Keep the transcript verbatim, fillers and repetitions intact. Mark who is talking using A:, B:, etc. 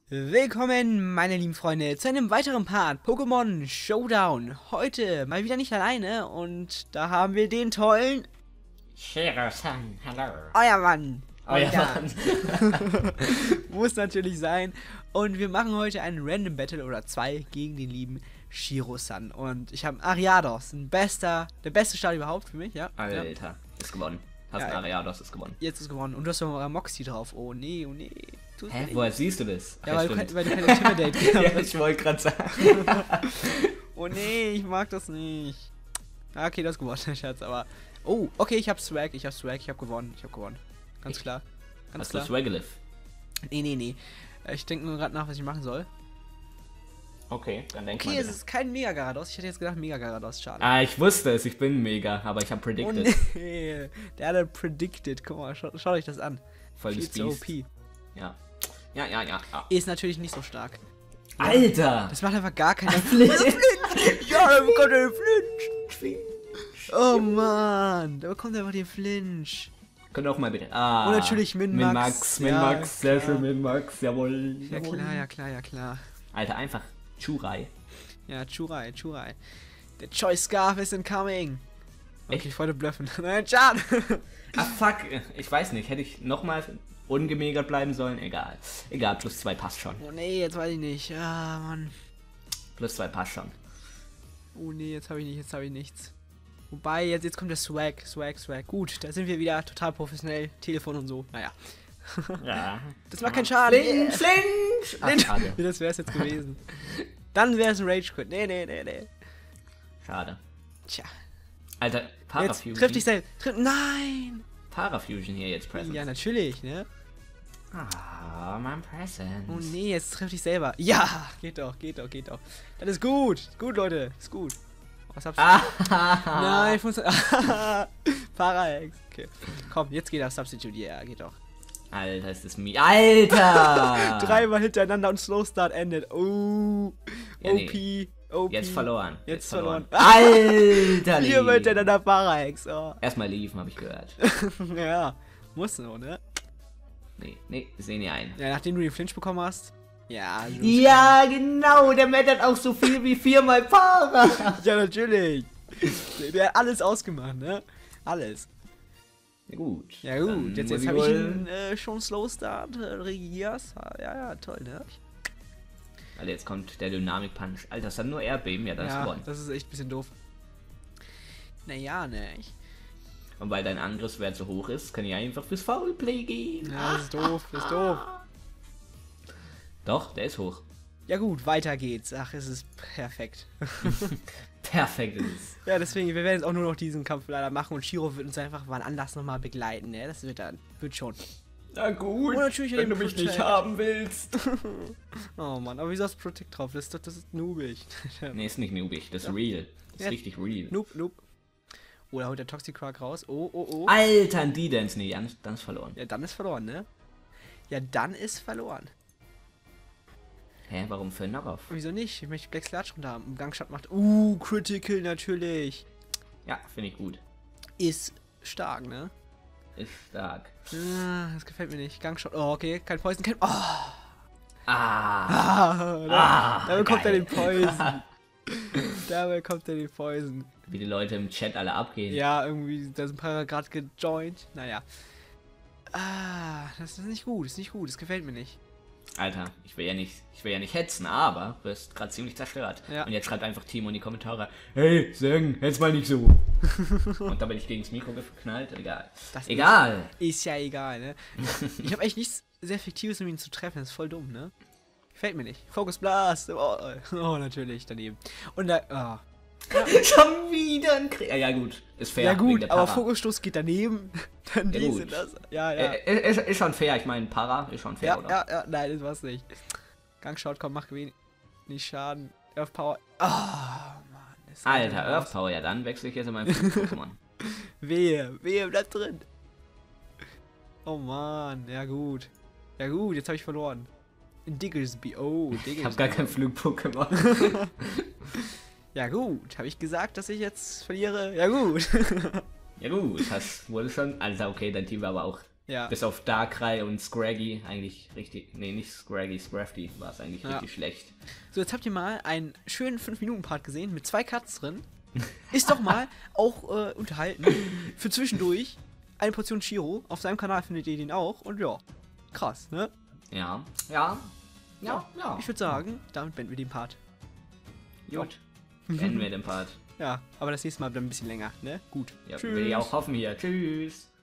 A: Willkommen, meine lieben Freunde, zu einem weiteren Part Pokémon Showdown. Heute mal wieder nicht alleine und da haben wir den tollen
B: Shiro-san, hallo.
A: Euer Mann.
B: Euer
A: Ja.
B: Mann.
A: Muss natürlich sein. Und wir machen heute einen Random Battle oder zwei gegen den lieben Shiro-san. Und ich habe Ariados, ein bester, der beste Start überhaupt für mich, ja.
B: Alter,
A: Ja.
B: ist gewonnen. Hast
A: Ja,
B: einen Ariados, ist gewonnen.
A: Jetzt ist gewonnen. Und du hast noch Moxie drauf. Oh nee, oh nee. Tut's mir
B: Hä,
A: nicht.
B: woher siehst du das?
A: Ja,
B: Ach,
A: weil du,
B: stimmt.
A: kein, weil du keine Intimidate
B: Ja,
A: hast.
B: ich wollte gerade sagen.
A: Oh nee, ich mag das nicht. Ah, okay, das ist gewonnen, Schatz, aber... Oh, okay, ich hab Swag, ich hab Swag, ich hab gewonnen, ich hab gewonnen. Ganz
B: Ich-
A: klar. Ganz
B: Hast
A: klar.
B: du Swaggliff?
A: Nee, nee, nee. Äh, Ich denke nur gerade nach, was ich machen soll.
B: Okay, dann denk
A: Okay,
B: mal
A: es
B: bitte.
A: ist kein Mega-Garados. Ich hätte jetzt gedacht Mega-Garados, schade.
B: Ah, ich wusste es, ich bin mega, aber ich habe
A: Oh
B: predicted.
A: nee, der hat er predicted. Guck mal, schaut, schaut euch das an.
B: Voll
A: Viel
B: das
A: zu O
B: Biest.
A: P.
B: Ja. Ja, ja, ja. ja.
A: Ist natürlich nicht so stark.
B: Alter!
A: Das macht einfach gar keinen
B: Flinch.
A: Ja, er bekommt einen Flinch. Oh Mann, da bekommt er einfach den Flinch.
B: Könnt auch mal bitte. Ah.
A: Und natürlich Min-Max.
B: Min-Max, Min-Max,
A: Ja,
B: sehr
A: klar.
B: schön, Min-Max, jawohl.
A: Ja
B: jawohl.
A: klar, ja klar, ja klar.
B: Alter, einfach Churai.
A: Ja, Churai, Churai. Der Choice Scarf is incoming. Okay,
B: Echt?
A: ich wollte bluffen. Nein, schade.
B: Ah, fuck. Ich weiß nicht. Hätte ich nochmal ungemegert bleiben sollen? Egal. Egal, plus zwei passt schon.
A: Oh nee, jetzt weiß ich nicht. Ah, Mann.
B: Plus zwei passt schon.
A: Oh nee, jetzt habe ich nicht, jetzt habe ich nichts. Wobei, jetzt, jetzt kommt der Swag, Swag, Swag. Gut, da sind wir wieder total professionell. Telefon und so. Naja.
B: Ja.
A: Das macht keinen Schaden.
B: Flinch, Flinch! Ach, schade.
A: Nee, das wäre es jetzt gewesen. Dann wäre es ein Rage Quit. Nee, nee, nee, nee.
B: Schade.
A: Tja.
B: Alter,
A: Jetzt
B: Parafusion.
A: triff dich selbst. Triff, nein!
B: Parafusion hier jetzt present.
A: Ja, natürlich, ne?
B: Ah, mein Present.
A: Oh nee, jetzt triff dich selber. Ja, geht doch, geht doch, geht doch. Das ist gut. Ist gut, Leute. Ist gut. Was hab's?
B: Ah,
A: Nein, funktioniert. Parahex. Okay. Komm, jetzt geht das Substitute. Ja, geht doch.
B: Alter, ist das mi... Alter!
A: Dreimal hintereinander und Slow Start endet. Oh.
B: Ja, nee.
A: O P. O P.
B: Jetzt verloren.
A: Jetzt verloren.
B: Alter,
A: Viermal
B: Lief.
A: hintereinander Parahex. Oh.
B: Erstmal liefen, habe ich gehört.
A: Ja. Muss so, ne?
B: Nee, nee, sehen die ein.
A: Ja, nachdem du den Flinch bekommen hast. Ja. so-
B: Ja, genau, der Matt hat auch so viel wie viermal Para.
A: Ja, natürlich. Der, der hat alles ausgemacht, ne? Alles.
B: Ja, gut.
A: Ja gut,
B: Dann
A: jetzt,
B: muss
A: jetzt habe ich
B: wohl-
A: ihn äh, schon Slow Start, äh, Regias. Ja, ja, toll, ne?
B: Alter, jetzt kommt der Dynamik-Punch. Alter, das hat nur Erdbeben, ja, das ist
A: Ja,
B: gewonnen.
A: das ist echt ein bisschen doof. Naja, ne? Ich,
B: Und weil dein Angriffswert so hoch ist, kann ich einfach fürs Foulplay gehen.
A: ja, das ist doof, das ist doof.
B: Doch, der ist hoch.
A: Ja gut, weiter geht's. Ach, es ist perfekt.
B: Perfekt ist es.
A: Ja, deswegen, wir werden jetzt auch nur noch diesen Kampf leider machen und Shiro wird uns einfach wann anders nochmal begleiten, ne? Das wird dann, wird schon.
B: Na gut,
A: Oh, natürlich
B: wenn
A: den
B: du mich nicht
A: Protect.
B: haben willst.
A: Oh Mann, aber wieso hast du Protect drauf? Das ist doch, das ist noobig.
B: Nee, ist nicht noobig, das ist real. Das ist
A: Ja.
B: richtig real.
A: Noob, noob. Oh, da holt der Toxicroak raus. Oh, oh, oh.
B: Alter, ein D-Dance, nee, dann, dann ist verloren.
A: Ja, dann ist verloren, ne? Ja, dann ist verloren.
B: Hä, warum für Knockoff?
A: Wieso nicht? Ich möchte Black Sludge runter haben. Gangshot macht. Uh, Critical natürlich.
B: Ja, finde ich gut.
A: Ist stark, ne?
B: Ist stark.
A: Ah, das gefällt mir nicht. Gangshot. Oh, okay. Kein Poison. Kein. Oh.
B: Ah,
A: Ah, da,
B: Ah,
A: da bekommt er
B: geil.
A: den Poison. Da bekommt er den Poison.
B: wie die Leute im Chat alle abgehen.
A: Ja, irgendwie, da sind ein paar gerade gejoint. Naja. Ah, das ist nicht gut. Das ist nicht gut. Das gefällt mir nicht.
B: Alter, ich will ja nicht, ich will ja nicht hetzen, aber du wirst gerade ziemlich zerstört.
A: Ja.
B: Und jetzt schreibt einfach Timo in die Kommentare, hey, Seng, hetz mal nicht so. Und da bin ich gegen das Mikro geknallt, egal.
A: Das
B: Egal.
A: Ist ja egal, ne? Ich habe echt nichts sehr Fiktives, um ihn zu treffen. Das ist voll dumm, ne? Gefällt mir nicht. Focus Blast. Oh, oh natürlich, daneben. Und da. Oh.
B: Schon wieder ein Krieg. Ja, ja, gut, ist fair.
A: Ja
B: wegen
A: gut,
B: der
A: aber
B: Para.
A: Fokusstoß geht daneben. Dann
B: Ja,
A: diese,
B: gut.
A: das. Ja, ja.
B: Äh, ist, ist schon fair, ich meine, Para ist schon fair,
A: Ja,
B: oder?
A: ja, ja, nein, das war's nicht. Gangshot, komm, mach wenig nicht Schaden. Earth Power. Ah, oh, Mann. das geht
B: Alter,
A: ja
B: Earth
A: raus.
B: Power, ja dann wechsle ich jetzt in meinen Pokémon.
A: Wehe, wehe, bleib drin. Oh Mann, ja gut. Ja gut, jetzt habe ich verloren. In Digglesby, oh, Digglesby.
B: Ich hab gar kein Flug-Pokémon.
A: Ja gut, habe ich gesagt, dass ich jetzt verliere? Ja gut.
B: Ja gut, das wurde schon, Alter, okay, dein Team war aber auch
A: Ja.
B: Bis auf Darkrai und Scraggy eigentlich richtig. Nee, nicht Scraggy, Scrafty war es eigentlich
A: Ja.
B: richtig schlecht.
A: So, jetzt habt ihr mal einen schönen fünf Minuten Part gesehen mit zwei Cuts drin. Ist doch mal auch äh, unterhalten. Für zwischendurch eine Portion Shiro. Auf seinem Kanal findet ihr den auch. Und ja, krass, ne?
B: Ja, ja, ja, ja.
A: Ich würde sagen, damit beenden wir den Part.
B: Gut. Beenden wir den Part.
A: Ja, aber das nächste Mal dann ein bisschen länger, ne? Gut.
B: Ja, will ich auch hoffen hier. Tschüss.